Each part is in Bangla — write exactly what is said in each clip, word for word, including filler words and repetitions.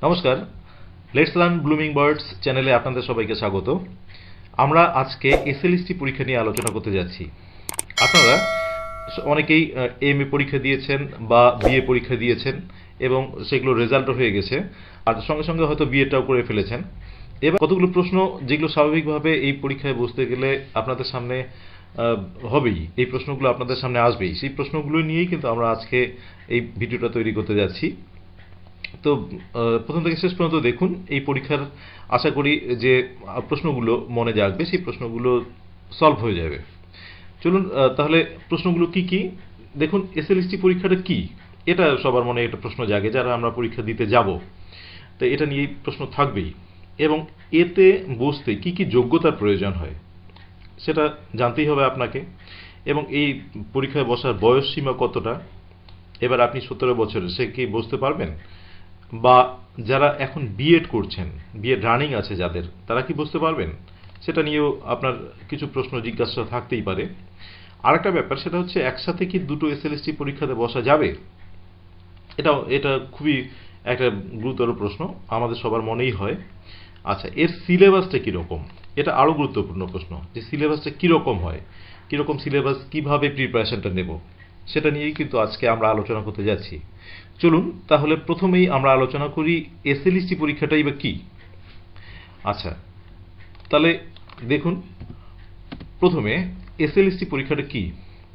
নমস্কার, লেটস লার্ন ব্লুমিং বার্ডস চ্যানেলে আপনাদের সবাইকে স্বাগত। আমরা আজকে এসএলএসটি পরীক্ষা নিয়ে আলোচনা করতে যাচ্ছি। আপনারা অনেকেই এম এ পরীক্ষা দিয়েছেন বা বিএ পরীক্ষা দিয়েছেন এবং সেগুলো রেজাল্টও হয়ে গেছে, আর সঙ্গে সঙ্গে হয়তো বিএটাও করে ফেলেছেন। এবার কতগুলো প্রশ্ন যেগুলো স্বাভাবিকভাবে এই পরীক্ষায় বসতে গেলে আপনাদের সামনে হবেই, এই প্রশ্নগুলো আপনাদের সামনে আসবেই। সেই প্রশ্নগুলো নিয়েই কিন্তু আমরা আজকে এই ভিডিওটা তৈরি করতে যাচ্ছি। তো প্রথম থেকে শেষ পর্যন্ত দেখুন। এই পরীক্ষার আশা করি যে প্রশ্নগুলো মনে জাগবে, সেই প্রশ্নগুলো সলভ হয়ে যাবে। চলুন তাহলে প্রশ্নগুলো কি কি দেখুন। এসএলএসটি পরীক্ষাটা কি, এটা সবার মনে একটা প্রশ্ন জাগে যারা আমরা পরীক্ষা দিতে যাব। তো এটা নিয়েই প্রশ্ন থাকবেই, এবং এতে বসতে কি কি যোগ্যতার প্রয়োজন হয় সেটা জানতেই হবে আপনাকে। এবং এই পরীক্ষায় বসার বয়স সীমা কতটা, এবার আপনি সতেরো বছরের, সে কি বসতে পারবেন? বা যারা এখন বিএড করছেন, বিএড রানিং আছে যাদের, তারা কি বুঝতে পারবেন? সেটা নিয়েও আপনার কিছু প্রশ্ন জিজ্ঞাসা থাকতেই পারে। আরেকটা ব্যাপার, সেটা হচ্ছে একসাথে কি দুটো এসএলএসটি পরীক্ষাতে বসা যাবে? এটা এটা খুবই একটা গুরুতর প্রশ্ন, আমাদের সবার মনেই হয়। আচ্ছা, এর সিলেবাসটা কীরকম, এটা আরও গুরুত্বপূর্ণ প্রশ্ন, যে সিলেবাসটা কীরকম হয়, কীরকম সিলেবাস, কীভাবে প্রিপারেশনটা নেব, সেটা নিয়েই কিন্তু আজকে আমরা আলোচনা করতে যাচ্ছি। চলুন তাহলে প্রথমেই আমরা আলোচনা করি এসএলএসটি পরীক্ষাটাই বা কি। আচ্ছা, তাহলে দেখুন প্রথমে এসএলএসটি পরীক্ষাটা কি।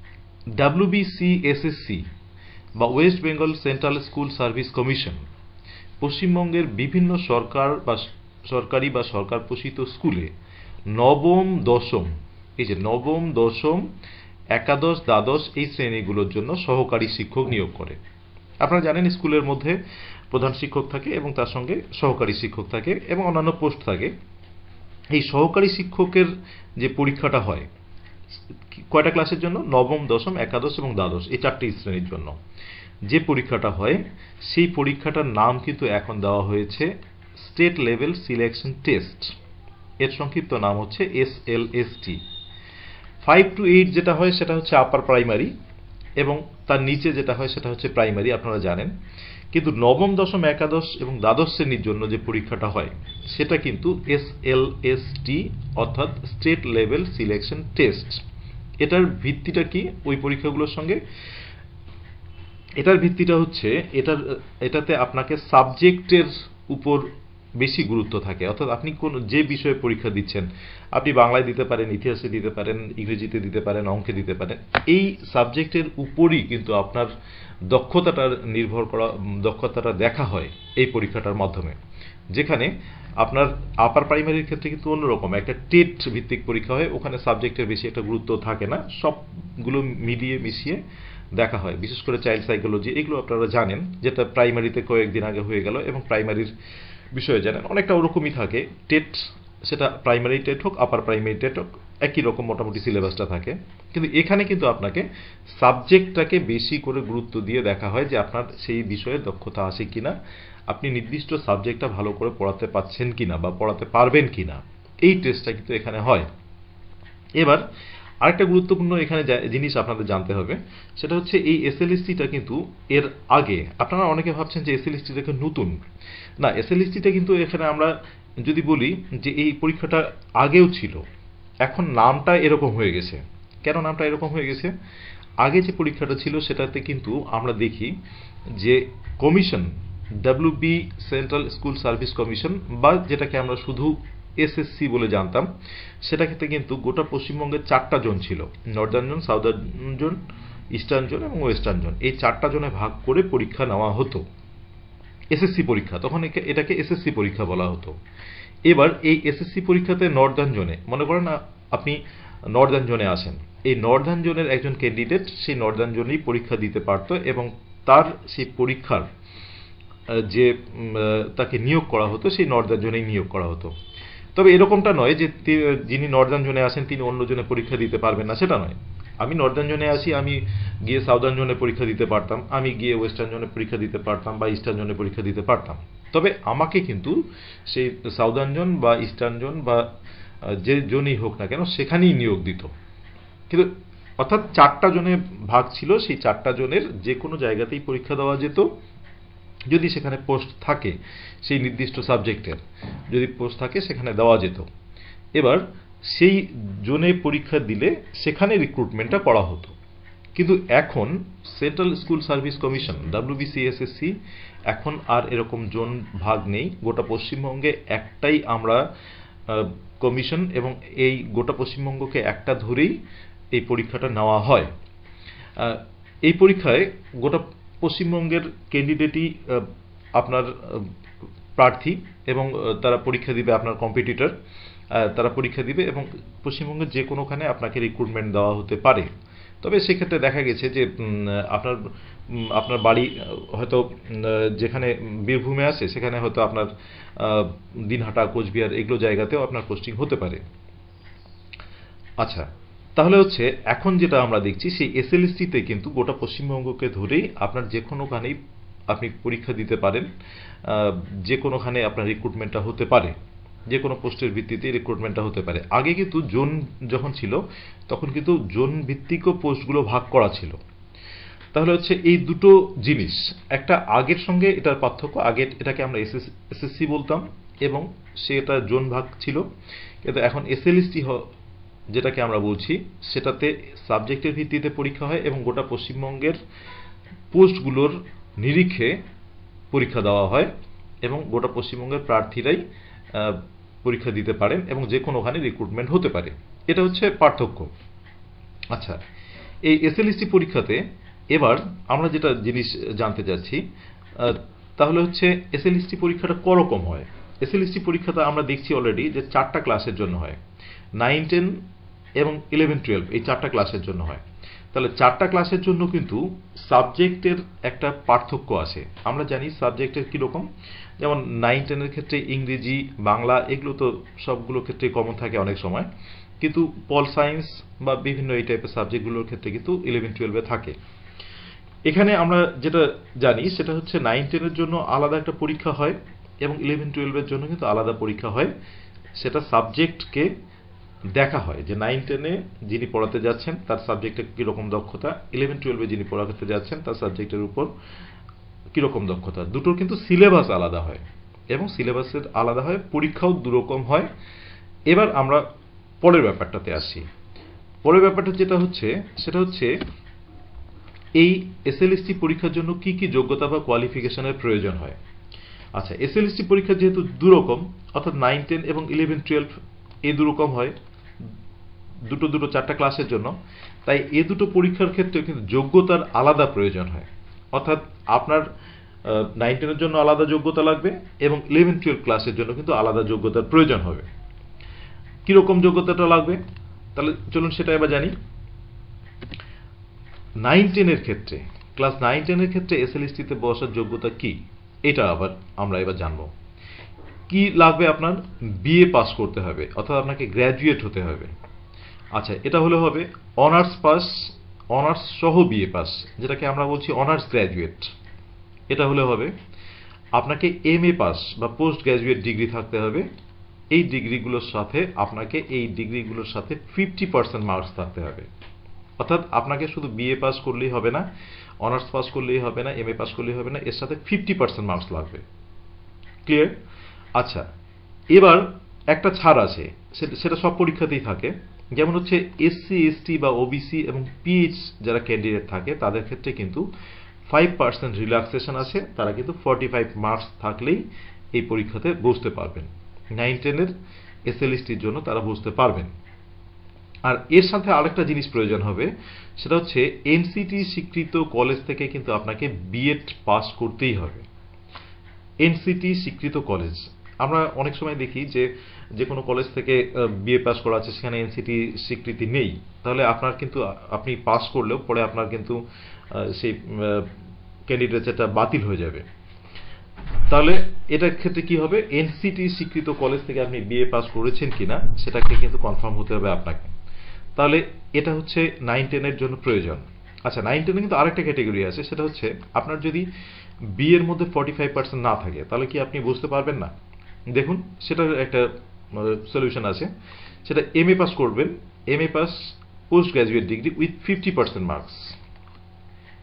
ডব্লিউবিসিএসএসসি বা West Bengal central school service commission পশ্চিমবঙ্গের বিভিন্ন সরকার বা সরকারি বা সরকার পোষিত স্কুলে নবম দশম, এই যে নবম দশম একাদশ দ্বাদশ এই শ্রেণীগুলোর জন্য সহকারী শিক্ষক নিয়োগ করে। আপনারা জানেন স্কুলের মধ্যে প্রধান শিক্ষক থাকে এবং তার সঙ্গে সহকারী শিক্ষক থাকে এবং অন্যান্য পোস্ট থাকে। এই সহকারী শিক্ষকের যে পরীক্ষাটা হয় কয়টা ক্লাসের জন্য? নবম দশম একাদশ এবং দ্বাদশ, এই চারটি শ্রেণীর জন্য যে পরীক্ষাটা হয়, সেই পরীক্ষাটার নাম কিন্তু এখন দেওয়া হয়েছে স্টেট লেভেল সিলেকশন টেস্ট। এর সংক্ষিপ্ত নাম হচ্ছে এসএলএসটি। ফাইভ টু এইট যেটা হয় সেটা হচ্ছে আপার প্রাইমারি, এবং তার নিচে যেটা হয় সেটা হচ্ছে প্রাইমারি, আপনারা জানেন। কিন্তু নবম দশম একাদশ এবং দ্বাদশ শ্রেণীর জন্য যে পরীক্ষাটা হয় সেটা কিন্তু এসএলএসটি, অর্থাৎ স্টেট লেভেল সিলেকশন টেস্ট। এটার ভিত্তিটা কি ওই পরীক্ষাগুলোর সঙ্গে? এটার ভিত্তিটা হচ্ছে এটার এটাতে আপনাকে সাবজেক্টের উপর বেশি গুরুত্ব থাকে, অর্থাৎ আপনি কোন যে বিষয়ে পরীক্ষা দিচ্ছেন, আপনি বাংলায় দিতে পারেন, ইতিহাসে দিতে পারেন, ইংরেজিতে দিতে পারেন, অঙ্কে দিতে পারেন, এই সাবজেক্টের উপরই কিন্তু আপনার দক্ষতাটা নির্ভর করা, দক্ষতাটা দেখা হয় এই পরীক্ষাটার মাধ্যমে। যেখানে আপনার আপার প্রাইমারির ক্ষেত্রে কিন্তু অন্যরকম একটা টেট ভিত্তিক পরীক্ষা হয়, ওখানে সাবজেক্টের বেশি একটা গুরুত্ব থাকে না, সবগুলো মিলিয়ে মিশিয়ে দেখা হয়। বিশেষ করে চাইল্ড সাইকোলজি, এগুলো আপনারা জানেন, যেটা প্রাইমারিতে কয়েকদিন আগে হয়ে গেল, এবং প্রাইমারির বিষয়ে জানেন অনেকটা ওরকমই থাকে টেট, সেটা প্রাইমারি টেট হোক আপার প্রাইমারি টেট হোক, একই রকম মোটামুটি সিলেবাসটা থাকে। কিন্তু এখানে কিন্তু আপনাকে সাবজেক্টটাকে বেশি করে গুরুত্ব দিয়ে দেখা হয় যে আপনার সেই বিষয়ে দক্ষতা আছে কিনা, আপনি নির্দিষ্ট সাবজেক্টটা ভালো করে পড়াতে পারছেন কিনা বা পড়াতে পারবেন কিনা, এই টেস্টটা কিন্তু এখানে হয়। এবার আরেকটা গুরুত্বপূর্ণ এখানে জিনিস আপনাদের জানতে হবে, সেটা হচ্ছে এই এসএলএসটিটা কিন্তু এর আগে, আপনারা অনেকে ভাবছেন যে এসএলএসটিটা নতুন। না, এসএলএসটিটা কিন্তু এখানে আমরা যদি বলি যে এই পরীক্ষাটা আগেও ছিল, এখন নামটা এরকম হয়ে গেছে। কেন নামটা এরকম হয়ে গেছে? আগে যে পরীক্ষাটা ছিল সেটাতে কিন্তু আমরা দেখি যে commission, WB central school service commission, বা যেটাকে আমরা শুধু এসএসসি বলে জানতাম, সেটা ক্ষেত্রে কিন্তু গোটা পশ্চিমবঙ্গের চারটা জোন ছিল, northern zone, southern zone, eastern zone এবং ওয়েস্টার্ন জোন। এই চারটা জোনে ভাগ করে পরীক্ষা নেওয়া হতো, এসএসসি পরীক্ষা, তখন এটাকে এসএসসি পরীক্ষা বলা হতো। এবার এই এসএসসি পরীক্ষাতে নর্দার্ন জোনে, মনে করেন আপনি নর্দার্ন জোনে আসেন, এই নর্দার্ন জোনের একজন ক্যান্ডিডেট সেই নর্দার্ন জোনেই পরীক্ষা দিতে পারত, এবং তার সেই পরীক্ষার যে তাকে নিয়োগ করা হতো সেই নর্দার্ন জোনেই নিয়োগ করা হতো। তবে এরকমটা নয় যে যিনি নর্দার্ন জোনে আসেন তিনি অন্য জোনে পরীক্ষা দিতে পারবেন না, সেটা নয়। আমি নর্দার্ন জোনে আসি, আমি গিয়ে সাউদার্ন জোনে পরীক্ষা দিতে পারতাম, আমি গিয়ে ওয়েস্টার্ন জোনে পরীক্ষা দিতে পারতাম বা ইস্টার্ন জোনে পরীক্ষা দিতে পারতাম। তবে আমাকে কিন্তু সেই সাউদার্ন জোন বা ইস্টার্ন জোন বা যে জোনই হোক না কেন সেখানেই নিয়োগ দিত। কিন্তু অর্থাৎ চারটা জোনে ভাগ ছিল, সেই চারটা জোনের যে কোনো জায়গাতেই পরীক্ষা দেওয়া যেত, যদি সেখানে পোস্ট থাকে সেই নির্দিষ্ট সাবজেক্টের, যদি পোস্ট থাকে সেখানে দেওয়া যেত। এবার সেই জোনে পরীক্ষা দিলে সেখানে রিক্রুটমেন্টটা করা হতো। কিন্তু এখন central school service commission WBCSSC এখন আর এরকম জোন ভাগ নেই। গোটা পশ্চিমবঙ্গে একটাই আমরা কমিশন, এবং এই গোটা পশ্চিমবঙ্গকে একটা ধরেই এই পরীক্ষাটা নেওয়া হয়। এই পরীক্ষায় গোটা পশ্চিমবঙ্গের ক্যান্ডিডেটই আপনার প্রার্থী, এবং তারা পরীক্ষা দিবে, আপনার কম্পিটিটর তারা পরীক্ষা দিবে, এবং পশ্চিমবঙ্গের যে কোনোখানে আপনাকে রিক্রুটমেন্ট দেওয়া হতে পারে। তবে সেক্ষেত্রে দেখা গেছে যে আপনার আপনার বাড়ি হয়তো যেখানে বীরভূমে আছে সেখানে হয়তো আপনার দিনহাটা, কোচবিহার এগুলো জায়গাতেও আপনার পোস্টিং হতে পারে। আচ্ছা, তাহলে হচ্ছে এখন যেটা আমরা দেখছি সেই এসএলএসটিতে কিন্তু গোটা পশ্চিমবঙ্গকে ধরেই আপনার যে কোনোখানেই আপনি পরীক্ষা দিতে পারেন, যে কোনোখানে আপনার রিক্রুটমেন্টটা হতে পারে, যে কোনো পোস্টের ভিত্তিতে রিক্রুটমেন্টটা হতে পারে। আগে কিন্তু জোন যখন ছিল তখন কিন্তু জোন ভিত্তিকও পোস্টগুলো ভাগ করা ছিল। তাহলে হচ্ছে এই দুটো জিনিস, একটা আগের সঙ্গে এটার পার্থক্য, আগে এটাকে আমরা এসএসসি বলতাম এবং সেটা জোন ভাগ ছিল, কিন্তু এখন এসএলএসটি যেটাকে আমরা বলছি সেটাতে সাবজেক্টের ভিত্তিতে পরীক্ষা হয় এবং গোটা পশ্চিমবঙ্গের পোস্টগুলোর নিরিখে পরীক্ষা দেওয়া হয় এবং গোটা পশ্চিমবঙ্গের প্রার্থীরাই পরীক্ষা দিতে পারেন এবং যে কোনোখানে রিক্রুটমেন্ট হতে পারে। এটা হচ্ছে পার্থক্য। আচ্ছা, এই এসএলএসটি পরীক্ষাতে এবার আমরা যেটা জিনিস জানতে যাচ্ছি তাহলে হচ্ছে এসএলএসটি পরীক্ষাটা করকম হয়। এসএলএসটি পরীক্ষাটা আমরা দেখছি অলরেডি যে চারটা ক্লাসের জন্য হয়, নাইন টেন এবং ইলেভেন টুয়েলভ এই চারটা ক্লাসের জন্য হয়। তাহলে চারটা ক্লাসের জন্য কিন্তু সাবজেক্টের একটা পার্থক্য আছে। আমরা জানি সাবজেক্টের কীরকম, যেমন নাইন টেনের ক্ষেত্রে ইংরেজি, বাংলা এগুলো তো সবগুলো ক্ষেত্রে কমন থাকে অনেক সময়, কিন্তু পল সায়েন্স বা বিভিন্ন এই টাইপের সাবজেক্টগুলোর ক্ষেত্রে কিন্তু ইলেভেন টুয়েলভে থাকে। এখানে আমরা যেটা জানি সেটা হচ্ছে নাইন টেনের জন্য আলাদা একটা পরীক্ষা হয় এবং ইলেভেন টুয়েলভের জন্য কিন্তু আলাদা পরীক্ষা হয়। সেটা সাবজেক্টকে দেখা হয় যে নাইন টেনে যিনি পড়াতে যাচ্ছেন তার সাবজেক্টে কীরকম দক্ষতা, ইলেভেন টুয়েলভে যিনি পড়াতে যাচ্ছেন তার সাবজেক্টের উপর কীরকম দক্ষতা। দুটোর কিন্তু সিলেবাস আলাদা হয় এবং সিলেবাসের আলাদা হয়, পরীক্ষাও দুরকম হয়। এবার আমরা পরের ব্যাপারটাতে আসি। পরের ব্যাপারটা যেটা হচ্ছে সেটা হচ্ছে এই এসএলএসটি পরীক্ষার জন্য কি কি যোগ্যতা বা কোয়ালিফিকেশনের প্রয়োজন হয়। আচ্ছা, এসএলএসটি পরীক্ষা যেহেতু দুরকম, অর্থাৎ নাইন টেন এবং ইলেভেন টুয়েলভ এই দুরকম হয়, দুটো দুটো চারটা ক্লাসের জন্য, তাই এ দুটো পরীক্ষার ক্ষেত্রে কিন্তু যোগ্যতার আলাদা প্রয়োজন হয়। অর্থাৎ আপনার নাইন টেনের জন্য আলাদা যোগ্যতা লাগবে এবং ইলেভেন টুয়েলভ ক্লাসের জন্য কিন্তু আলাদা যোগ্যতার প্রয়োজন হবে। কীরকম যোগ্যতাটা লাগবে তাহলে চলুন সেটা এবার জানি। নাইন টেনের ক্ষেত্রে, ক্লাস নাইন টেনের ক্ষেত্রে এসএলএসটিতে বসার যোগ্যতা কি, এটা আবার আমরা এবার জানবো। কি লাগবে, আপনার বিএ পাস করতে হবে, অর্থাৎ আপনাকে গ্র্যাজুয়েট হতে হবে। আচ্ছা, এটা হলে হবে অনার্স পাস, অনার্স সহ বিএ পাস, যেটাকে আমরা বলছি অনার্স গ্র্যাজুয়েট, এটা হলে হবে। আপনাকে এমএ পাস বা পোস্ট গ্র্যাজুয়েট ডিগ্রি থাকতে হবে। এই ডিগ্রিগুলোর সাথে আপনাকে এই ডিগ্রিগুলোর সাথে ফিফটি পার্সেন্ট মার্কস থাকতে হবে। অর্থাৎ আপনাকে শুধু বিএ পাস করলেই হবে না, অনার্স পাস করলেই হবে না, এমএ পাস করলেই হবে না, এর সাথে ফিফটি পার্সেন্ট মার্কস লাগবে। ক্লিয়ার? আচ্ছা, এবার একটা ছাড় আছে, সেটা সব পরীক্ষাতেই থাকে। যেমন হচ্ছে এসসি, এসটি বা ওবিসি এবং পিএইচ যারা ক্যান্ডিডেট থাকে তাদের ক্ষেত্রে কিন্তু ফাইভ পার্সেন্ট রিল্যাক্সেশন আছে, তারা কিন্তু ফর্টি ফাইভ মার্কস থাকলেই এই পরীক্ষাতে বসতে পারবেন। নাইন টেনের এসএলএসটির জন্য তারা বসতে পারবেন। আর এর সাথে আরেকটা জিনিস প্রয়োজন হবে, সেটা হচ্ছে এনসিটি স্বীকৃত কলেজ থেকে কিন্তু আপনাকে বিএড পাস করতেই হবে। এনসিটি স্বীকৃত কলেজ, আমরা অনেক সময় দেখি যে যে কোনো কলেজ থেকে বিএ পাস করা আছে সেখানে এনসিটি স্বীকৃতি নেই, তাহলে আপনার কিন্তু আপনি পাস করলেও পরে আপনার কিন্তু সেই ক্যান্ডিডেটটা বাতিল হয়ে যাবে। তাহলে এটার ক্ষেত্রে কি হবে, এনসিটি স্বীকৃত কলেজ থেকে আপনি বিএ পাস করেছেন কিনা সেটাকে কিন্তু কনফার্ম হতে হবে আপনাকে। তাহলে এটা হচ্ছে নাইন টেনের জন্য প্রয়োজন। আচ্ছা, নাইন টেনে কিন্তু আরেকটা ক্যাটেগরি আছে, সেটা হচ্ছে আপনার যদি বি এর মধ্যে ফর্টি ফাইভ পার্সেন্ট না থাকে তাহলে কি আপনি বুঝতে পারবেন না। দেখুন, সেটার একটা সলিউশন আছে, সেটা এমএ পাস করবেন, MA pass post graduate degree with fifty percent marks.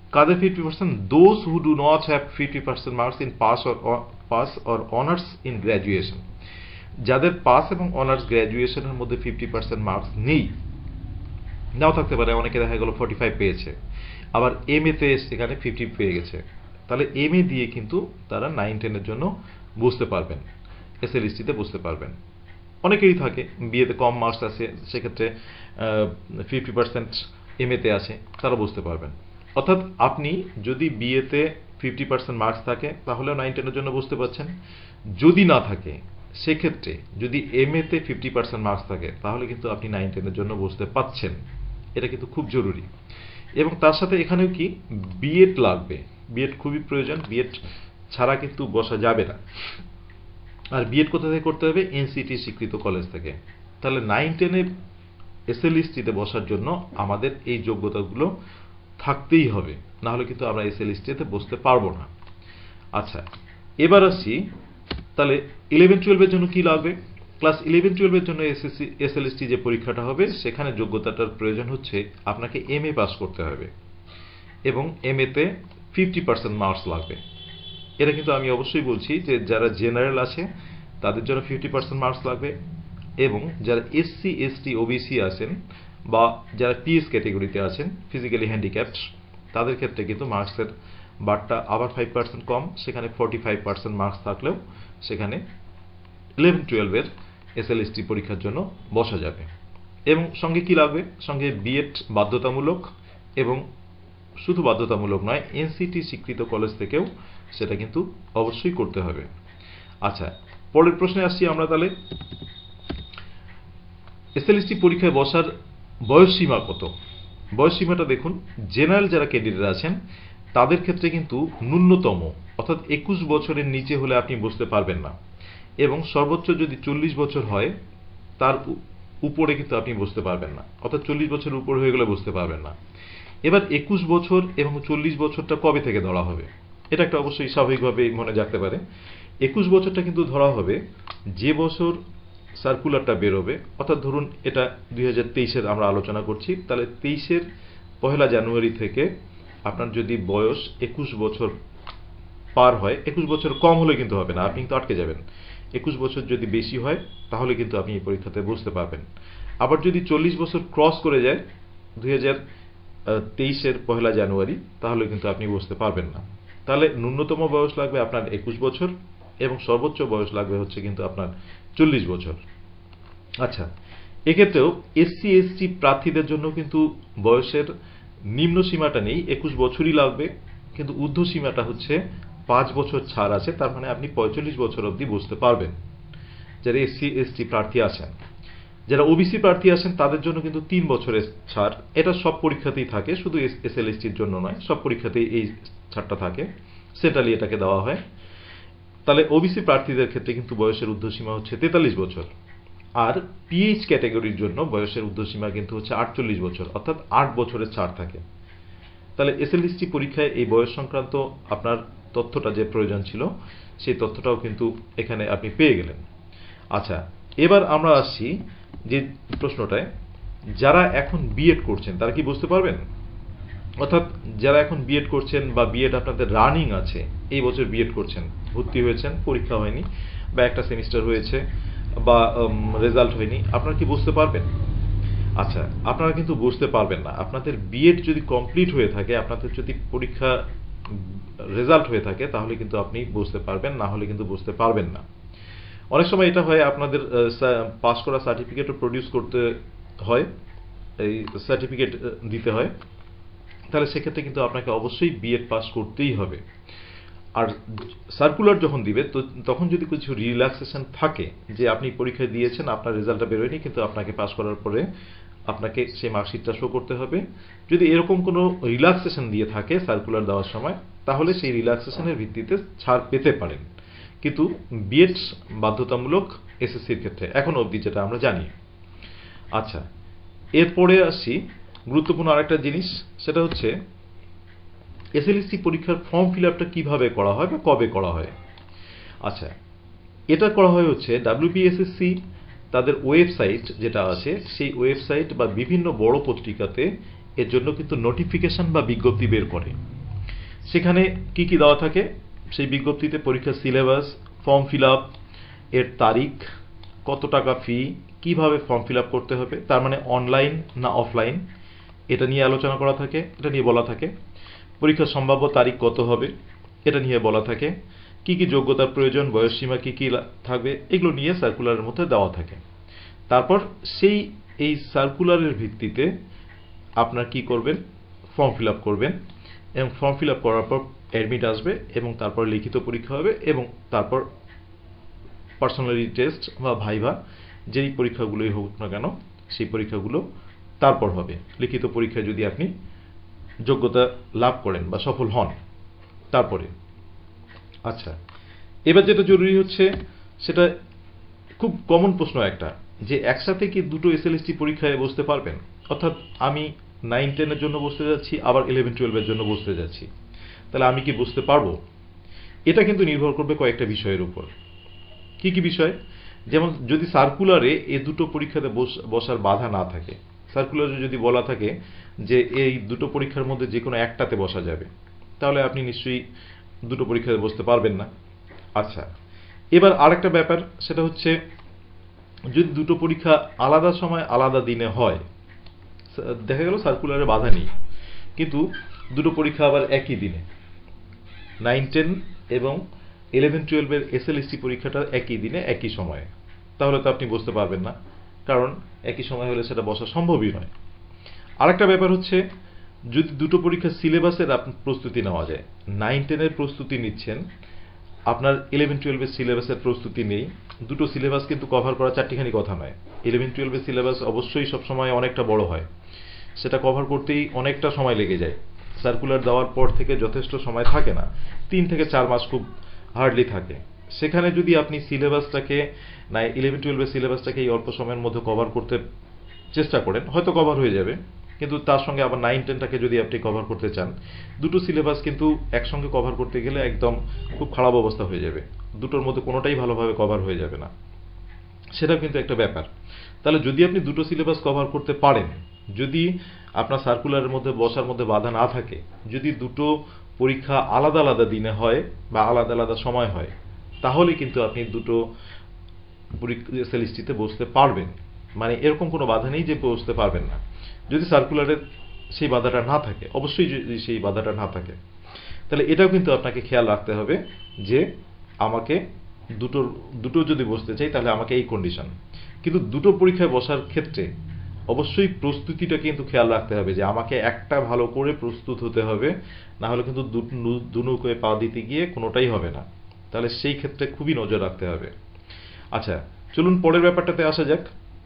কাদের fifty percent? Those who do not have fifty percent marks in pass or pass or honours in graduation. যাদের পাস এবং অনার্স গ্র্যাজুয়েশনের মধ্যে ফিফটি পার্সেন্ট মার্কস নেই, নাও থাকতে পারে, অনেকে দেখা গেল ফর্টি ফাইভ পেয়েছে, আবার এম এতে সেখানে ফিফটি পেয়ে গেছে, তাহলে এম এ দিয়ে কিন্তু তারা নাইন টেনের জন্য বসতে পারবেন, এস এল এস টিতে বসতে পারবেন। অনেকেরই থাকে বিএতে কম মার্কস আছে, সেক্ষেত্রে ফিফটি পার্সেন্ট এম এতে আছে, তারা বসতে পারবেন। অর্থাৎ আপনি যদি বিএতে ফিফটি পার্সেন্ট মার্কস থাকে তাহলেও নাইন টেনের জন্য বসতে পারছেন, যদি না থাকে সেক্ষেত্রে যদি এম এতে ফিফটি পার্সেন্ট মার্কস থাকে তাহলে কিন্তু আপনি নাইন টেনের জন্য বসতে পাচ্ছেন। এটা কিন্তু খুব জরুরি। এবং তার সাথে এখানেও কি বিএড লাগবে, বিএড খুবই প্রয়োজন, বিএড ছাড়া কিন্তু বসা যাবে না। আর বিএড কোথা থেকে করতে হবে? এনসিটি স্বীকৃত কলেজ থেকে। তাহলে নাইন টেনে এসএলএসটিতে বসার জন্য আমাদের এই যোগ্যতাগুলো থাকতেই হবে, না হলে কিন্তু আমরা এসএলএসটিতে বসতে পারবো না। আচ্ছা, এবার আসছি তাহলে ইলেভেন টুয়েলভের জন্য কি লাগবে। ক্লাস ইলেভেন টুয়েলভের জন্য এসএসসি এসএলএসটি যে পরীক্ষাটা হবে সেখানে যোগ্যতাটার প্রয়োজন হচ্ছে আপনাকে এম এ পাস করতে হবে এবং এম এতে ফিফটি পার্সেন্ট মার্কস লাগবে। এটা কিন্তু আমি অবশ্যই বলছি যে যারা জেনারেল আছে তাদের জন্য ফিফটি পার্সেন্ট মার্কস লাগবে, এবং যারা এসসি এসটি ওবিসি আছেন বা যারা পিএস ক্যাটেগরিতে আছেন, ফিজিক্যালি হ্যান্ডিক্যাপড, তাদের ক্ষেত্রে কিন্তু মার্কসের বারটা আবার ফাইভ পার্সেন্ট কম, সেখানে ফর্টি ফাইভ পার্সেন্ট মার্কস থাকলেও সেখানে ইলেভেন টুয়েলভের এসএলএসটি পরীক্ষার জন্য বসা যাবে। এবং সঙ্গে কি লাগবে? সঙ্গে বিএড বাধ্যতামূলক, এবং শুধু বাধ্যতামূলক নয়, এনসিটি স্বীকৃত কলেজ থেকেও সেটা কিন্তু অবশ্যই করতে হবে। আচ্ছা, পরের প্রশ্নে আসছি আমরা। তাহলে এসএলএসটি পরীক্ষায় বসার বয়স সীমা কত? বয়স সীমাটা দেখুন, জেনারেল যারা ক্যান্ডিডেট আছেন তাদের ক্ষেত্রে কিন্তু ন্যূনতম অর্থাৎ একুশ বছরের নিচে হলে আপনি বসতে পারবেন না, এবং সর্বোচ্চ যদি চল্লিশ বছর হয় তার উপরে কিন্তু আপনি বসতে পারবেন না, অর্থাৎ চল্লিশ বছর উপর হয়ে গেলে বসতে পারবেন না। এবার একুশ বছর এবং চল্লিশ বছরটা কবে থেকে ধরা হবে? এটা একটা অবশ্যই স্বাভাবিকভাবে মনে জাগতে পারে। একুশ বছরটা কিন্তু ধরা হবে যে বছর সার্কুলারটা বেরোবে, অর্থাৎ ধরুন এটা দুই হাজার তেইশের আমরা আলোচনা করছি, তাহলে তেইশের পহেলা জানুয়ারি থেকে আপনার যদি বয়স একুশ বছর পার হয়, একুশ বছর কম হলে কিন্তু হবে না, আপনি কিন্তু আটকে যাবেন। একুশ বছর যদি বেশি হয় তাহলে কিন্তু আপনি এই পরীক্ষাতে বসতে পারবেন। আবার যদি চল্লিশ বছর ক্রস করে যায় দুই হাজার তেইশের পহেলা জানুয়ারি, তাহলে কিন্তু আপনি বসতে পারবেন না। তাহলে ন্যূনতম বয়স লাগবে আপনার একুশ বছর এবং সর্বোচ্চ বয়স লাগবে হচ্ছে কিন্তু আপনার চল্লিশ বছর। আচ্ছা, এক্ষেত্রেও এসসি এসটি প্রার্থীদের জন্য কিন্তু বয়সের নিম্ন সীমাটা নেই, একুশ বছরই লাগবে, কিন্তু ঊর্ধ্ব সীমাটা হচ্ছে পাঁচ বছর ছাড় আছে, তার মানে আপনি পঁয়তাল্লিশ বছর অবধি বসতে পারবেন যারা এসসি এসটি প্রার্থী আছেন। যারা ওবিসি প্রার্থী আছেন তাদের জন্য কিন্তু তিন বছরের ছাড়, এটা সব পরীক্ষাতেই থাকে, শুধু এসএলএসটির জন্য নয়, সব পরীক্ষাতেই এই ছাড়টা থাকে, সেন্ট্রালি এটাকে দেওয়া হয়। তাহলে ওবিসি প্রার্থীদের ক্ষেত্রে কিন্তু বয়সের ঊর্ধ্বসীমা হচ্ছে তেতাল্লিশ বছর, আর পিএইচ ক্যাটাগরির জন্য বয়সের ঊর্ধ্বসীমা কিন্তু হচ্ছে আটচল্লিশ বছর, অর্থাৎ আট বছরের ছাড় থাকে। তাহলে এসএলএসটি পরীক্ষায় এই বয়স সংক্রান্ত আপনার তথ্যটা যে প্রয়োজন ছিল সেই তথ্যটাও কিন্তু এখানে আপনি পেয়ে গেলেন। আচ্ছা, এবার আমরা আসছি যে প্রশ্নটায়, যারা এখন বিএড করছেন তারা কি বুঝতে পারবেন? অর্থাৎ যারা এখন বিএড করছেন বা বিএড আপনাদের রানিং আছে, এই বছর বিএড করছেন, ভর্তি হয়েছেন, পরীক্ষা হয়নি বা একটা সেমিস্টার হয়েছে বা রেজাল্ট হয়নি, আপনারা কি বুঝতে পারবেন? আচ্ছা, আপনারা কিন্তু বুঝতে পারবেন না। আপনাদের বিএড যদি কমপ্লিট হয়ে থাকে, আপনাদের যদি পরীক্ষা রেজাল্ট হয়ে থাকে, তাহলে কিন্তু আপনি বুঝতে পারবেন, না হলে কিন্তু বুঝতে পারবেন না। অনেক সময় এটা হয় আপনাদের পাস করা সার্টিফিকেটও প্রডিউস করতে হয়, এই সার্টিফিকেট দিতে হয়, তাহলে সেক্ষেত্রে কিন্তু আপনাকে অবশ্যই বিএড পাস করতেই হবে। আর সার্কুলার যখন দিবে তো তখন যদি কিছু রিল্যাক্সেশন থাকে যে আপনি পরীক্ষা দিয়েছেন, আপনার রেজাল্টটা বেরোয়নি, কিন্তু আপনাকে পাস করার পরে আপনাকে সেই মার্কশিটটা শো করতে হবে। যদি এরকম কোনো রিল্যাক্সেশন দিয়ে থাকে সার্কুলার দেওয়ার সময়, তাহলে সেই রিল্যাক্সেশনের ভিত্তিতে ছাড় পেতে পারেন, কিন্তু বিএড বাধ্যতামূলক এসএসসির ক্ষেত্রে এখন অবধি যেটা আমরা জানি। আচ্ছা, এরপরে আসি গুরুত্বপূর্ণ আরেকটা জিনিস, সেটা হচ্ছে এসএলএসটি পরীক্ষার ফর্ম ফিল আপটা কিভাবে করা হয় বা কবে করা হয়। আচ্ছা, এটা করা হয় হচ্ছে ডাব্লিউবিএসএসসি তাদের ওয়েবসাইট যেটা আছে, সেই ওয়েবসাইট বা বিভিন্ন বড় পত্রিকাতে এর জন্য কিন্তু নোটিফিকেশন বা বিজ্ঞপ্তি বের করে। সেখানে কি কি দেওয়া থাকে, সেই বিজ্ঞপ্তিতে পরীক্ষার সিলেবাস, ফর্ম ফিল আপ এর তারিখ, কত টাকা ফি, কিভাবে ফর্ম ফিল আপ করতে হবে, তার মানে অনলাইন না অফলাইন, এটা নিয়ে আলোচনা করা থাকে, এটা নিয়ে বলা থাকে। পরীক্ষার সম্ভাব্য তারিখ কত হবে, এটা নিয়ে বলা থাকে। কি কি যোগ্যতার প্রয়োজন, বয়সসীমা কি কি থাকবে, এগুলো নিয়ে সার্কুলারের মধ্যে দেওয়া থাকে। তারপর সেই এই সার্কুলারের ভিত্তিতে আপনার কি করবেন, ফর্ম ফিল আপ করবেন, এবং ফর্ম ফিল আপ করার পর অ্যাডমিট আসবে, এবং তারপর লিখিত পরীক্ষা হবে, এবং তারপর পার্সোনালিটি টেস্ট বা ভাইভা, যেই পরীক্ষাগুলোই হোক না কেন সেই পরীক্ষাগুলো তারপর হবে। লিখিত পরীক্ষায় যদি আপনি যোগ্যতা লাভ করেন বা সফল হন তারপরে। আচ্ছা, এবার যেটা জরুরি হচ্ছে, সেটা খুব কমন প্রশ্ন একটা, যে একসাথে কি দুটো এসএলএসটি পরীক্ষায় বসতে পারবেন? অর্থাৎ আমি নাইন টেনের জন্য বসতে যাচ্ছি, আবার ইলেভেন টুয়েলভের জন্য বসতে যাচ্ছি, তাহলে আমি কি বসতে পারবো? এটা কিন্তু নির্ভর করবে কয়েকটা বিষয়ের উপর। কি কি বিষয়? যেমন যদি সার্কুলারে এই দুটো পরীক্ষাতে বসার বাধা না থাকে, সার্কুলারে যদি বলা থাকে যে এই দুটো পরীক্ষার মধ্যে যে কোনো একটাতে বসা যাবে, তাহলে আপনি নিশ্চয়ই দুটো পরীক্ষাতে বসতে পারবেন না। আচ্ছা, এবার আরেকটা ব্যাপার, সেটা হচ্ছে যদি দুটো পরীক্ষা আলাদা সময় আলাদা দিনে হয়, দেখা গেল সার্কুলারে বাধা নেই, কিন্তু দুটো পরীক্ষা আবার একই দিনে, নাইন টেন এবং ইলেভেন টুয়েলভের এসএলএসটি পরীক্ষাটা একই দিনে একই সময়ে, তাহলে তো আপনি বসতে পারবেন না, কারণ একই সময় হলে সেটা বসা সম্ভবই নয়। আরেকটা ব্যাপার হচ্ছে, যদি দুটো পরীক্ষার সিলেবাসের প্রস্তুতি নেওয়া যায়, নাইন টেনের প্রস্তুতি নিচ্ছেন, আপনার ইলেভেন টুয়েলভের সিলেবাসের প্রস্তুতি নেই, দুটো সিলেবাস কিন্তু কভার করা চারটিখানি কথা নয়। ইলেভেন টুয়েলভের সিলেবাস অবশ্যই সবসময় অনেকটা বড় হয়, সেটা কভার করতেই অনেকটা সময় লেগে যায়। সার্কুলার দেওয়ার পর থেকে যথেষ্ট সময় থাকে না, তিন থেকে চার মাস খুব হার্ডলি থাকে। সেখানে যদি আপনি সিলেবাসটাকে না ইলেভেন টুয়েলভের সিলেবাসটাকে এই অল্প সময়ের মধ্যে কভার করতে চেষ্টা করেন, হয়তো কভার হয়ে যাবে, কিন্তু তার সঙ্গে আবার নাইন টেনটাকে যদি আপনি কভার করতে চান, দুটো সিলেবাস কিন্তু একসঙ্গে কভার করতে গেলে একদম খুব খারাপ অবস্থা হয়ে যাবে, দুটোর মধ্যে কোনোটাই ভালোভাবে কভার হয়ে যাবে না, সেটাও কিন্তু একটা ব্যাপার। তাহলে যদি আপনি দুটো সিলেবাস কভার করতে পারেন, যদি আপনার সার্কুলারের মধ্যে বসার মধ্যে বাধা না থাকে, যদি দুটো পরীক্ষা আলাদা আলাদা দিনে হয় বা আলাদা আলাদা সময় হয়, তাহলে কিন্তু আপনি দুটো এসএলএসটিতে বসতে পারবেন, মানে এরকম কোনো বাধা নেই যে বসতে পারবেন না। যদি সার্কুলারের সেই বাধাটা না থাকে, অবশ্যই যদি সেই বাধাটা না থাকে, তাহলে এটাও কিন্তু আপনাকে খেয়াল রাখতে হবে যে আমাকে দুটোর দুটো যদি বসতে চাই তাহলে আমাকে এই কন্ডিশন। কিন্তু দুটো পরীক্ষায় বসার ক্ষেত্রে অবশ্যই প্রস্তুতিটা কিন্তু খেয়াল রাখতে হবে, যে আমাকে একটা ভালো করে প্রস্তুত হতে হবে, না হলে কিন্তু দু নৌকোয় পা দিতে গিয়ে কোনোটাই হবে না, তাহলে সেই ক্ষেত্রে খুবই নজর রাখতে হবে। আচ্ছা, চলুন পরের ব্যাপারটাতে আসা যাক।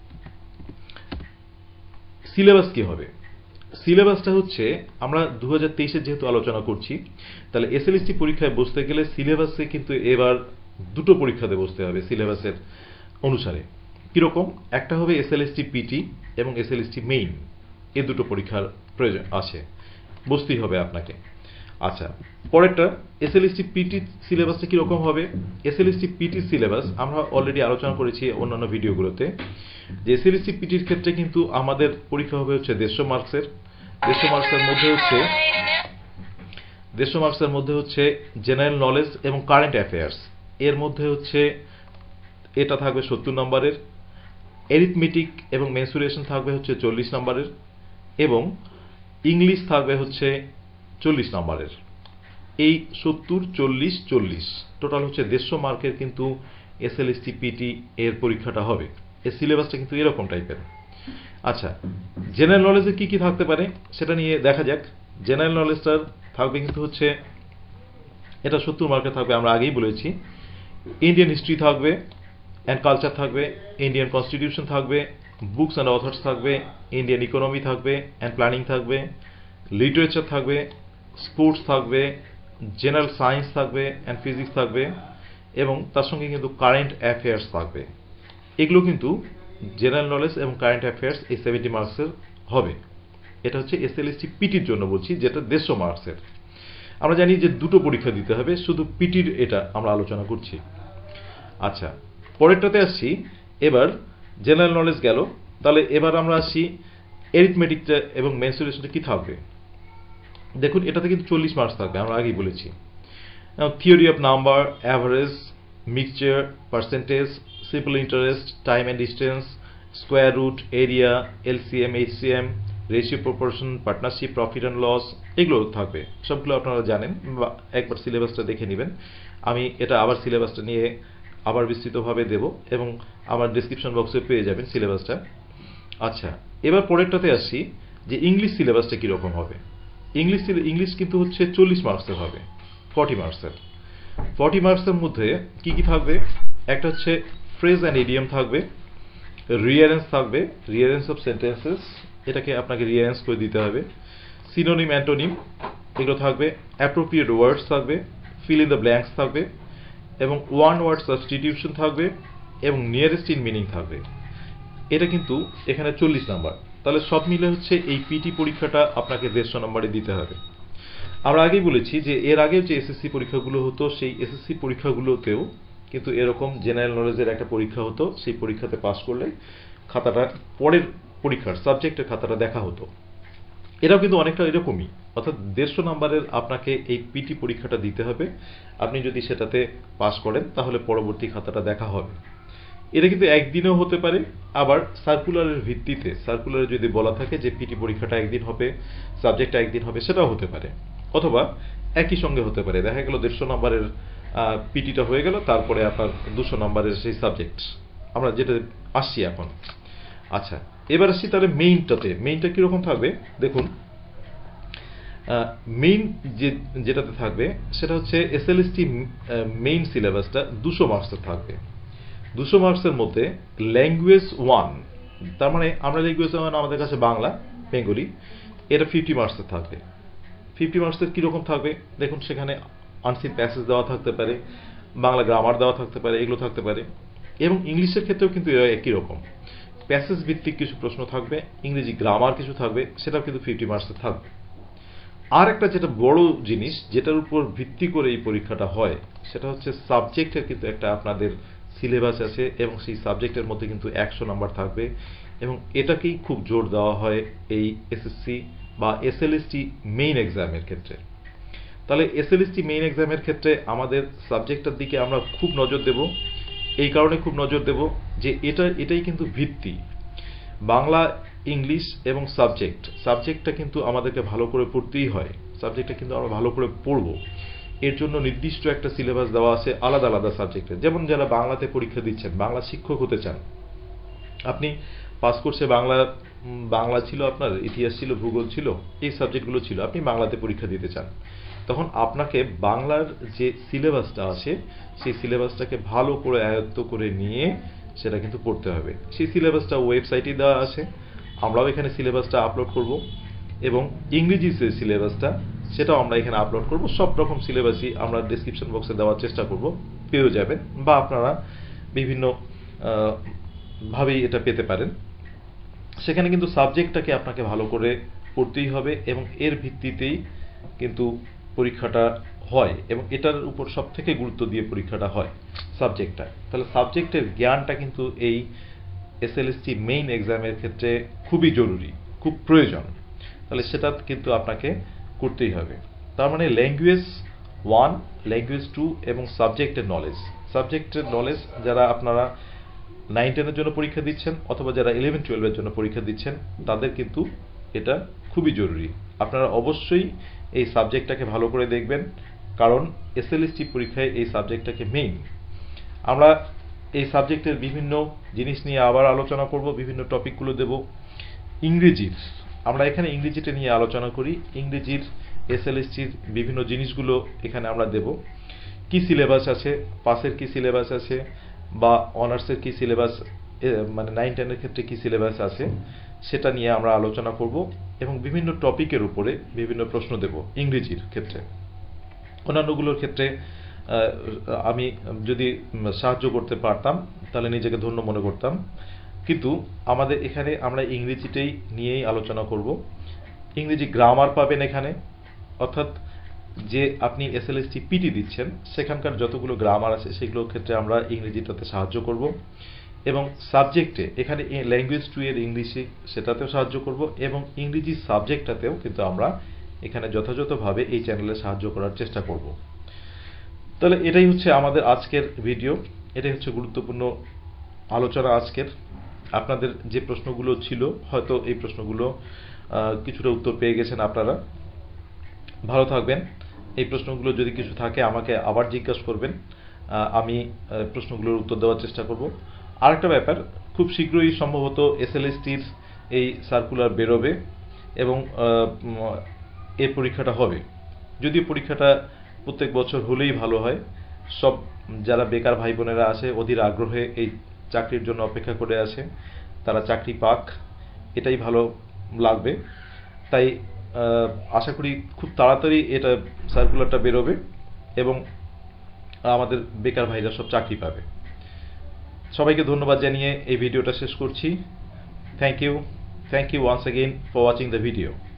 সিলেবাস কি হবে? সিলেবাসটা হচ্ছে, আমরা দু হাজার তেইশের যেহেতু আলোচনা করছি, তাহলে এসএলএসটি পরীক্ষায় বসতে গেলে সিলেবাসে কিন্তু এবার দুটো পরীক্ষাতে বসতে হবে সিলেবাসের অনুসারে। কিরকম? একটা হবে এসএলএসটি পিটি এবং এসএলএসটি মেইন, এই দুটো পরীক্ষার প্রয়োজন আছে, বসতেই হবে আপনাকে। আচ্ছা, পরেরটা এসএলএসটি পিটি সিলেবাসটা কিরকম হবে? এসএলএসটি পিটি সিলেবাস আমরা অলরেডি আলোচনা করেছি অন্যান্য ভিডিওগুলোতে, যে এসএলএসটি পিটির ক্ষেত্রে কিন্তু আমাদের পরীক্ষা হবে হচ্ছে দেড়শো মার্কসের। দেড়শো মার্কসের মধ্যে হচ্ছে দেড়শো মার্কসের মধ্যে হচ্ছে জেনারেল নলেজ এবং কারেন্ট অ্যাফেয়ার্স, এর মধ্যে হচ্ছে এটা থাকবে সত্তর নম্বরের, এরিথমেটিক এবং মেনসুরেশন থাকবে হচ্ছে চল্লিশ নম্বরের, এবং ইংলিশ থাকবে হচ্ছে চল্লিশ নম্বরের। এই সত্তর চল্লিশ চল্লিশ টোটাল হচ্ছে দেড়শো মার্কের কিন্তু এসএলএসটি পিটি এর পরীক্ষাটা হবে। এর সিলেবাসটা কিন্তু এরকম টাইপের। আচ্ছা, জেনারেল নলেজে কি কি থাকতে পারে সেটা নিয়ে দেখা যাক। জেনারেল নলেজটার থাকবে কিন্তু হচ্ছে, এটা সত্তর মার্কের থাকবে, আমরা আগেই বলেছি। ইন্ডিয়ান হিস্ট্রি থাকবে, অ্যান্ড কালচার থাকবে, ইন্ডিয়ান কনস্টিটিউশন থাকবে, বুকস অ্যান্ড অথার্স থাকবে, ইন্ডিয়ান ইকোনমি থাকবে, অ্যান্ড প্ল্যানিং থাকবে, লিটারেচার থাকবে, স্পোর্টস থাকবে, জেনারেল সায়েন্স থাকবে, অ্যান্ড ফিজিক্স থাকবে, এবং তার সঙ্গে কিন্তু কারেন্ট অ্যাফেয়ার্স থাকবে। এগুলো কিন্তু জেনারেল নলেজ এবং কারেন্ট অ্যাফেয়ার্স এই সেভেন্টি মার্কসের হবে। এটা হচ্ছে এসএলএসটি পিটির জন্য বলছি, যেটা দেড়শো মার্কসের। আমরা জানি যে দুটো পরীক্ষা দিতে হবে, শুধু পিটির এটা আমরা আলোচনা করছি। আচ্ছা, পরেরটাতে আসছি। এবার জেনারেল নলেজ গেল, তাহলে এবার আমরা আসি এরিথমেটিকটা এবং মেনসুরেশনটা কি থাকবে। দেখুন এটাতে কিন্তু চল্লিশ মার্কস থাকবে, আমরা আগেই বলেছি। Theory of number, average, mixture, percentage, simple interest, time and distance, square root, area, LCM, HCM, ratio proportion, partnership, profit and loss, এগুলো থাকবে। সবগুলো আপনারা জানেন বা একবার সিলেবাসটা দেখে নেবেন। আমি এটা আবার সিলেবাসটা নিয়ে আবার বিস্তৃতভাবে দেব এবং আমার ডিসক্রিপশন বক্সে পেয়ে যাবেন সিলেবাসটা। আচ্ছা, এবার পরেরটাতে আসছি যে ইংলিশ সিলেবাসটা কীরকম হবে। ইংলিশ ইংলিশ কিন্তু হচ্ছে চল্লিশ মার্কসের হবে, ফর্টি মার্কসের। ফর্টি মার্কসের মধ্যে কি কি থাকবে? একটা হচ্ছে ফ্রেজ অ্যান্ড ইডিয়ম থাকবে, রিয়ারেন্স থাকবে, রিয়ারেন্স অফ সেন্টেন্সেস, এটাকে আপনাকে রিয়ারেন্স করে দিতে হবে, সিনোনিম, অ্যান্টোনিম, এগুলো থাকবে, অ্যাপ্রোপ্রিয়েট ওয়ার্ডস থাকবে, ফিল ইন দ্য ব্ল্যাঙ্কস থাকবে, এবং ওয়ান ওয়ার্ড সাবস্টিটিউশন থাকবে, এবং নিয়ারেস্ট ইন মিনিং থাকবে। এটা কিন্তু এখানে চল্লিশ নাম্বার। তাহলে সব মিলে হচ্ছে এই পিটি পরীক্ষাটা আপনাকে দেড়শো নম্বরে দিতে হবে। আমরা আগেই বলেছি যে এর আগেও যে এসএসসি পরীক্ষাগুলো হতো, সেই এসএসসি পরীক্ষাগুলোতেও কিন্তু এরকম জেনারেল নলেজের একটা পরীক্ষা হতো। সেই পরীক্ষাতে পাস করলে খাতাটা পরের পরীক্ষার সাবজেক্টের খাতাটা দেখা হতো। এটাও কিন্তু অনেকটা এরকমই, অর্থাৎ দেড়শো নম্বরের আপনাকে এই পিটি পরীক্ষাটা দিতে হবে। আপনি যদি সেটাতে পাস করেন তাহলে পরবর্তী খাতাটা দেখা হবে। এটা কিন্তু একদিনেও হতে পারে, আবার সার্কুলারের ভিত্তিতে, সার্কুলারে যদি বলা থাকে যে পিটি পরীক্ষাটা একদিন হবে, সাবজেক্টটা একদিন হবে, সেটাও হতে পারে। অথবা একই সঙ্গে হতে পারে, দেখা গেল দেড়শো নম্বরের পিটিটা হয়ে গেল, তারপরে আপনার দুশো নম্বরের সেই সাবজেক্ট, আমরা যেটা আসছি এখন। আচ্ছা, এবার আসছি তাহলে মেইনটাতে। মেইনটা কীরকম থাকবে দেখুন। মেইন যে যেটাতে থাকবে সেটা হচ্ছে এসএলএসটি মেইন সিলেবাসটা দুশো মার্কসের থাকবে। দুশো মার্কসের মধ্যে ল্যাঙ্গুয়েজ ওয়ান, তার মানে আমরা ল্যাঙ্গুয়েজ ওয়ান আমাদের কাছে বাংলা, বেঙ্গলি, এটা ফিফটি মার্কসের থাকবে। ফিফটি মার্কসের কীরকম থাকবে দেখুন, সেখানে আনসিন প্যাসেজ দেওয়া থাকতে পারে, বাংলা গ্রামার দেওয়া থাকতে পারে, এগুলো থাকতে পারে। এবং ইংলিশের ক্ষেত্রেও কিন্তু একই রকম প্যাসেজ ভিত্তিক কিছু প্রশ্ন থাকবে, ইংরেজি গ্রামার কিছু থাকবে, সেটাও কিন্তু ফিফটি মার্কসের থাকবে। আর একটা যেটা বড় জিনিস, যেটার উপর ভিত্তি করে এই পরীক্ষাটা হয়, সেটা হচ্ছে সাবজেক্টের কিন্তু একটা আপনাদের সিলেবাস আছে, এবং সেই সাবজেক্টের মধ্যে কিন্তু একশো নাম্বার থাকবে, এবং এটাকেই খুব জোর দেওয়া হয় এই এসএসসি বা এসএলএসটি মেইন এক্সামের ক্ষেত্রে। তাহলে এসএলএসটি মেইন এক্সামের ক্ষেত্রে আমাদের সাবজেক্টটার দিকে আমরা খুব নজর দেব। এই কারণে খুব নজর দেব যে এটা এটাই কিন্তু ভিত্তি। বাংলা, ইংলিশ এবং সাবজেক্ট, সাবজেক্টটা কিন্তু আমাদেরকে ভালো করে পড়তেই হয়, সাবজেক্টটা কিন্তু আমরা ভালো করে পড়ব। এর জন্য নির্দিষ্ট একটা সিলেবাস দেওয়া আছে আলাদা আলাদা সাবজেক্টের। যেমন যারা বাংলাতে পরীক্ষা দিচ্ছেন, বাংলা শিক্ষক হতে চান, আপনি পাস কোর্সে বাংলা বাংলা ছিল, আপনার ইতিহাস ছিল, ভূগোল ছিল, এই সাবজেক্টগুলো ছিল, আপনি বাংলাতে পরীক্ষা দিতে চান, তখন আপনাকে বাংলার যে সিলেবাসটা আছে সেই সিলেবাসটাকে ভালো করে আয়ত্ত করে নিয়ে সেটা কিন্তু পড়তে হবে। সেই সিলেবাসটা ওয়েবসাইটে দেওয়া আছে, আমরাও এখানে সিলেবাসটা আপলোড করব, এবং ইংরেজি যে সিলেবাসটা সেটাও আমরা এখানে আপলোড করব। সব রকম সিলেবাসই আমরা ডেসক্রিপশন বক্সে দেওয়ার চেষ্টা করব, পেয়ে যাবেন, বা আপনারা বিভিন্ন ভাবেই এটা পেতে পারেন। সেখানে কিন্তু সাবজেক্টটাকে আপনাকে ভালো করে পড়তেই হবে, এবং এর ভিত্তিতেই কিন্তু পরীক্ষাটা হয়, এবং এটার উপর সব থেকে গুরুত্ব দিয়ে পরীক্ষাটা হয় সাবজেক্টটা। তাহলে সাবজেক্টের জ্ঞানটা কিন্তু এই এসএলএসটি মেইন এক্সামের ক্ষেত্রে খুবই জরুরি, খুব প্রয়োজন। তাহলে সেটা কিন্তু আপনাকে করতেই হবে। তার মানে ল্যাঙ্গুয়েজ ওয়ান, ল্যাঙ্গুয়েজ টু এবং সাবজেক্টের নলেজ। সাবজেক্টের নলেজ যারা আপনারা নাইন টেনের জন্য পরীক্ষা দিচ্ছেন অথবা যারা ইলেভেন টুয়েলভের জন্য পরীক্ষা দিচ্ছেন, তাদের কিন্তু এটা খুবই জরুরি। আপনারা অবশ্যই এই সাবজেক্টটাকে ভালো করে দেখবেন, কারণ এসএলএসটি পরীক্ষায় এই সাবজেক্টটাকে মেইন। আমরা এই সাবজেক্টের বিভিন্ন জিনিস নিয়ে আবার আলোচনা করব, বিভিন্ন টপিকগুলো দেব। ইংরেজির আমরা এখানে ইংরেজিটা নিয়ে আলোচনা করি, ইংরেজির এসএলএসটির বিভিন্ন জিনিসগুলো এখানে আমরা দেব। কি সিলেবাস আছে, পাসের কি সিলেবাস আছে, বা অনার্সের কি সিলেবাস, মানে নাইন টেনের ক্ষেত্রে কি সিলেবাস আছে, সেটা নিয়ে আমরা আলোচনা করব, এবং বিভিন্ন টপিকের উপরে বিভিন্ন প্রশ্ন দেব ইংরেজির ক্ষেত্রে। অন্যান্যগুলোর ক্ষেত্রে আমি যদি সাহায্য করতে পারতাম তাহলে নিজেকে ধন্য মনে করতাম, কিন্তু আমাদের এখানে আমরা ইংরেজিটাই নিয়েই আলোচনা করব। ইংরেজি গ্রামার পাবেন এখানে, অর্থাৎ যে আপনি এসএলএসটি পিটি দিচ্ছেন সেখানকার যতগুলো গ্রামার আছে সেগুলোর ক্ষেত্রে আমরা ইংরেজিটাতে সাহায্য করব, এবং সাবজেক্টে এখানে ল্যাঙ্গুয়েজ টু এর ইংলিশে সেটাতেও সাহায্য করব, এবং ইংরেজি সাবজেক্টটাতেও কিন্তু আমরা এখানে যথাযথভাবে এই চ্যানেলে সাহায্য করার চেষ্টা করব। তাহলে এটাই হচ্ছে আমাদের আজকের ভিডিও, এটাই হচ্ছে গুরুত্বপূর্ণ আলোচনা আজকের। আপনাদের যে প্রশ্নগুলো ছিল হয়তো এই প্রশ্নগুলো কিছুটা উত্তর পেয়ে গেছেন আপনারা। ভালো থাকবেন। এই প্রশ্নগুলো যদি কিছু থাকে আমাকে আবার জিজ্ঞাসা করবেন, আমি প্রশ্নগুলোর উত্তর দেওয়ার চেষ্টা করব। আরেকটা ব্যাপার, খুব শীঘ্রই সম্ভবত এসএলএসটির এই সার্কুলার বেরোবে এবং এই পরীক্ষাটা হবে। যদিও পরীক্ষাটা প্রত্যেক বছর হলেই ভালো হয়, সব যারা বেকার ভাই বোনেরা আছে অধীর আগ্রহে এই চাকরির জন্য অপেক্ষা করে আছে, তারা চাকরি পাক, এটাই ভালো লাগবে। তাই আশা করি খুব তাড়াতাড়ি এটা সার্কুলারটা বেরোবে এবং আমাদের বেকার ভাইরা সব চাকরি পাবে। সবাইকে ধন্যবাদ জানিয়ে এই ভিডিওটা শেষ করছি। Thank you thank you once again for watching the video.